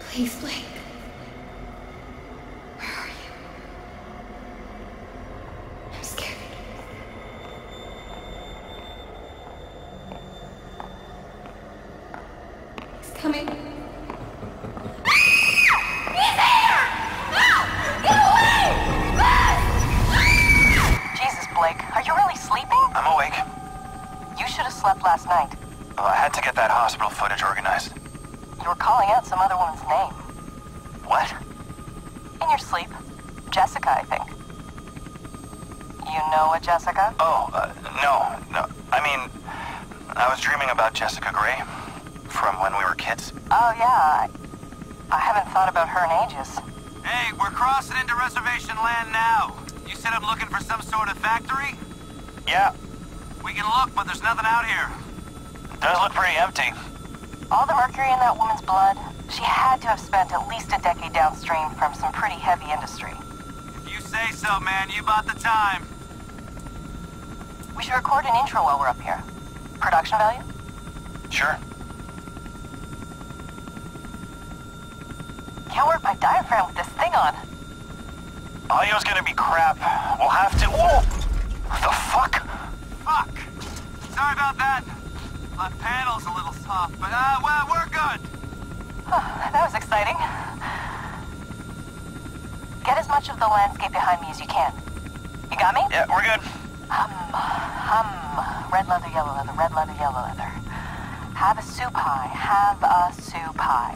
Please, Blake. Where are you? I'm scared. He's coming. He's here! No! Get away! Jesus, Blake, are you really sleeping? I'm awake. You should have slept last night. Well, I had to get that hospital footage organized. You were calling out some other woman's name. What? In your sleep. Jessica, I think. You know a Jessica? Oh, no. I mean, I was dreaming about Jessica Gray from when we were kids. Oh, yeah. I haven't thought about her in ages. Hey, we're crossing into reservation land now. You said I'm looking for some sort of factory? Yeah, We can look, but there's nothing out here. it does look pretty empty. All the mercury in that woman's blood, she had to have spent at least a decade downstream from some pretty heavy industry. If you say so, man, you bought the time. We should record an intro while we're up here. Production value? Sure. Can't work my diaphragm with this thing on. Audio's gonna be crap. We'll have to... Whoa! The fuck? Fuck. Sorry about that. My panel's a little soft, but, well, we're good. That was exciting. Get as much of the landscape behind me as you can. You got me? Yeah, we're good. Red leather, yellow leather, red leather, yellow leather. Have a soup pie, have a soup pie.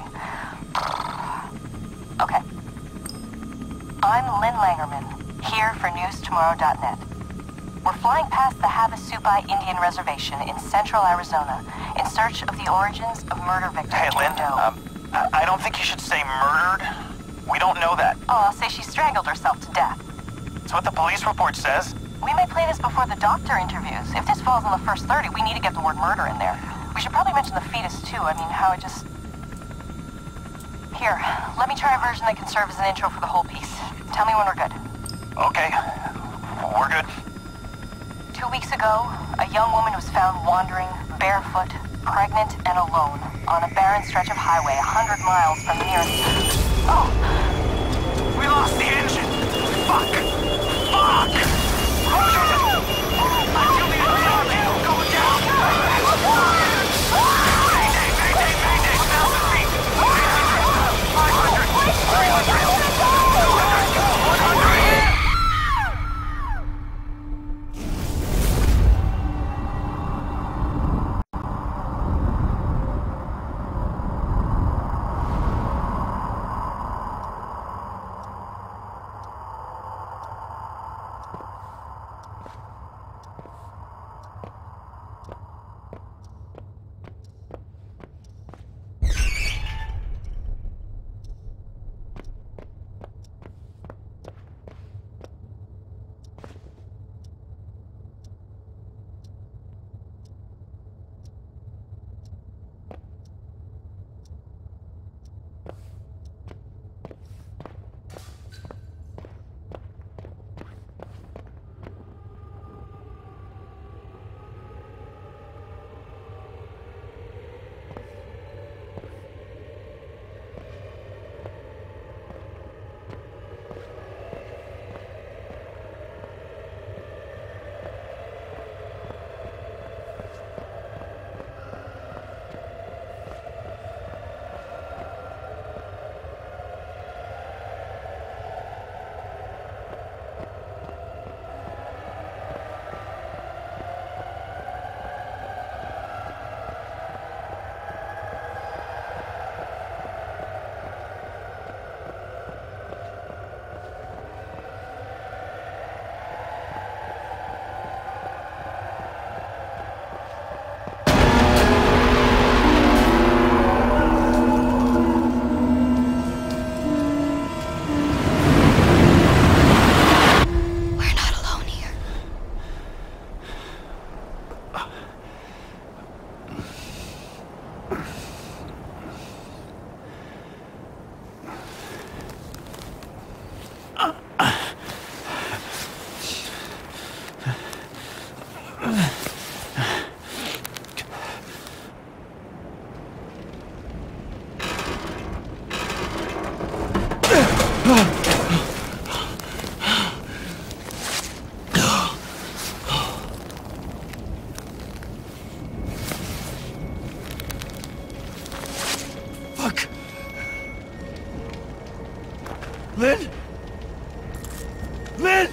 Okay. I'm Lynn Langerman, here for newstomorrow.net. We're flying past the Havasupai Indian Reservation in central Arizona in search of the origins of murder victim Hey, Lynn, Jane Doe. I don't think you should say murdered. We don't know that. Oh, I'll say she strangled herself to death. It's what the police report says. We may play this before the doctor interviews. If this falls in the first 30, we need to get the word murder in there. We should probably mention the fetus, too. I mean, how it just... Here, let me try a version that can serve as an intro for the whole piece. Tell me when we're good. Okay, we're good. 2 weeks ago, a young woman was found wandering, barefoot, pregnant, and alone on a barren stretch of highway 100 miles from the nearest... Oh! We lost the engine. Fuck. Fuck. I feel the engine going down. Mayday, mayday, mayday. 1,000 feet. 800, 500, 300, 200, 100. Lynn? Lynn!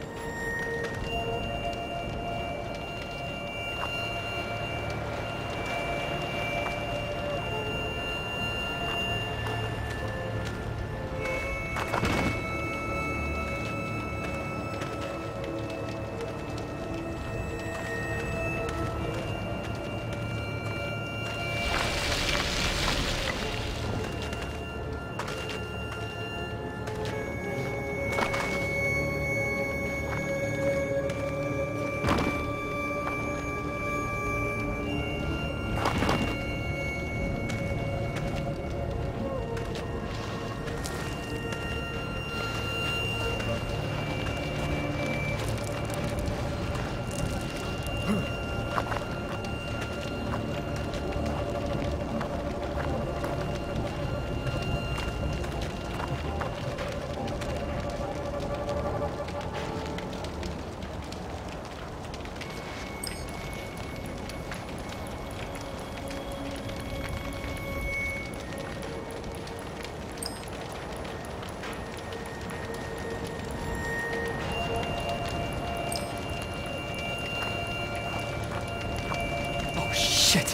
Shit.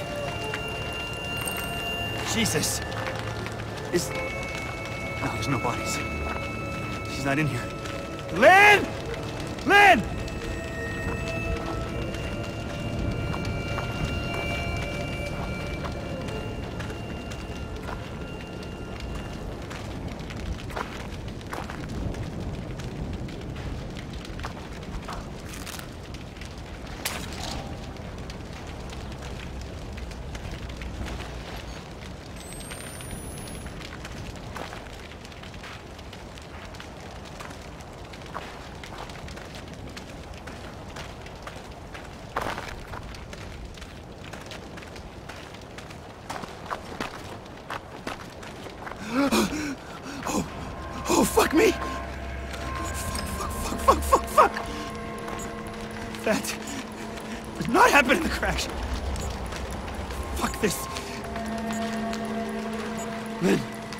Jesus. No, there's no bodies. She's not in here. Lynn! Lynn! Oh, fuck me! Fuck! That did not happen in the crash. Fuck this. Lynn.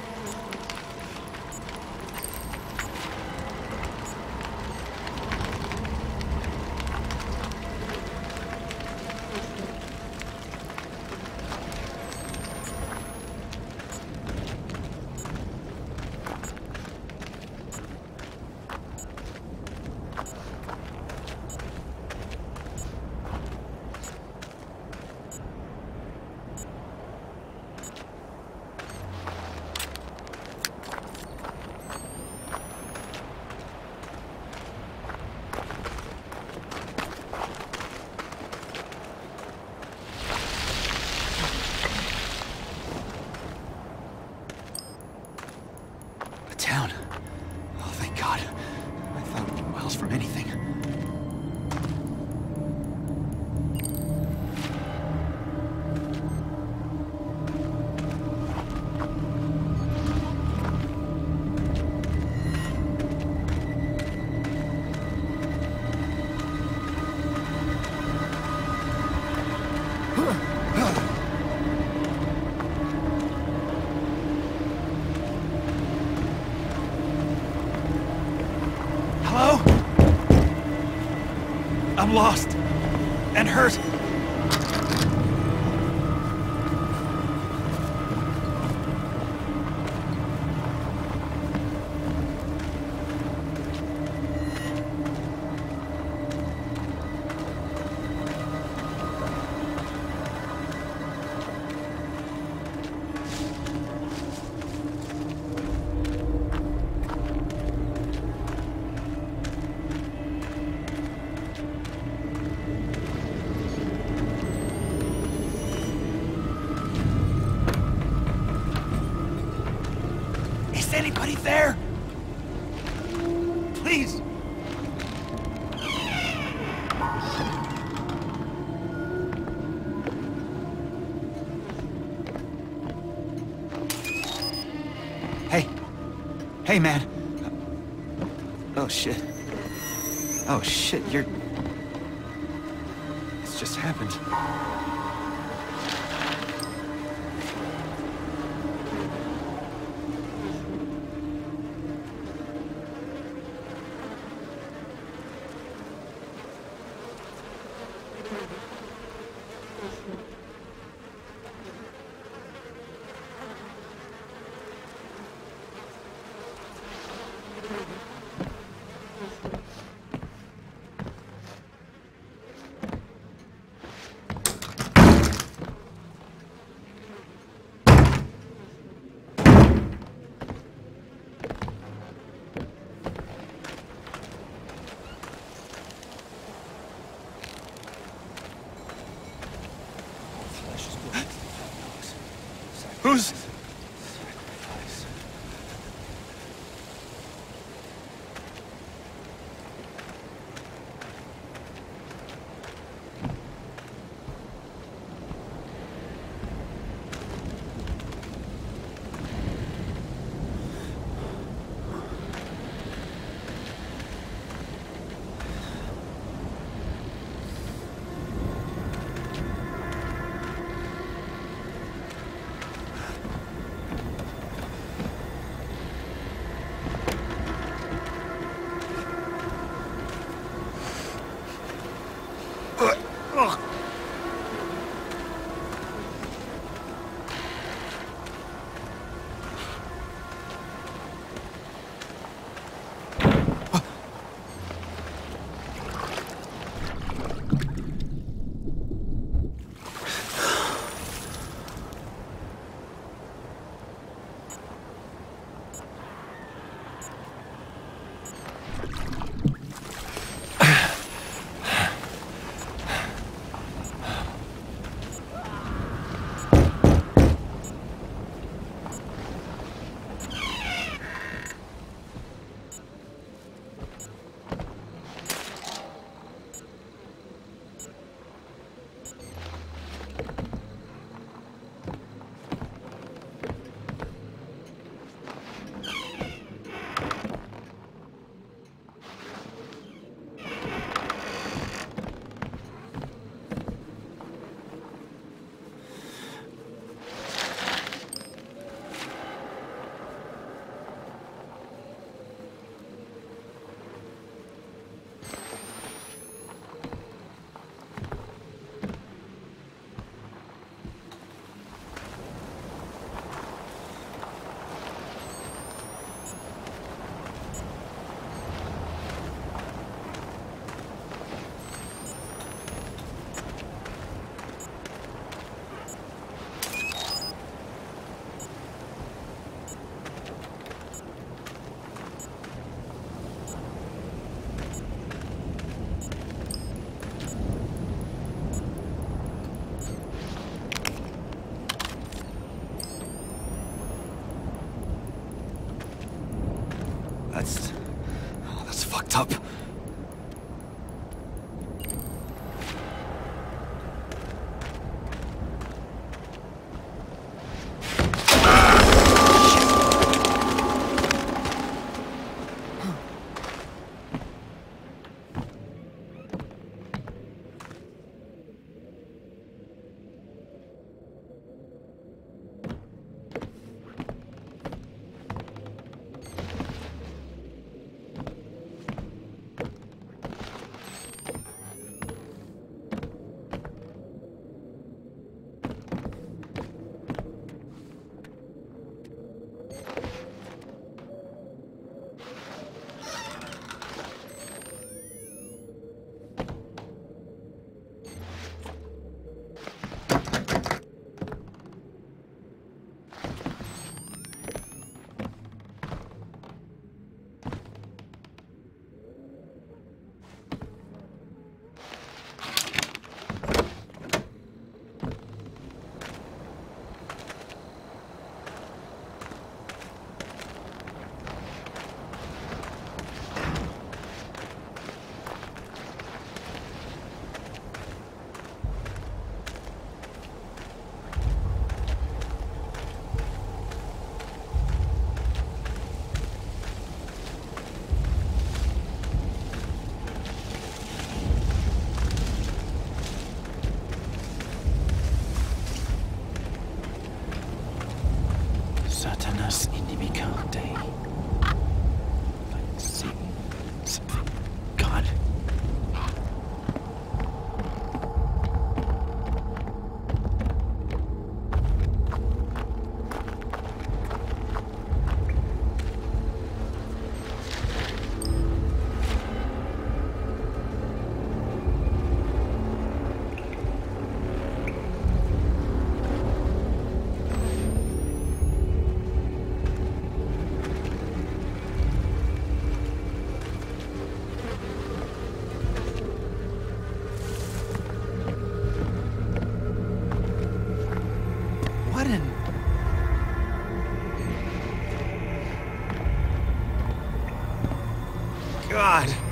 Town. Oh, thank God. I thought we were miles from anything. Hello? I'm lost and hurt. Is anybody there? Please. Hey, man. Oh, shit. Oh, shit, It's just happened. news? That's fucked up. God.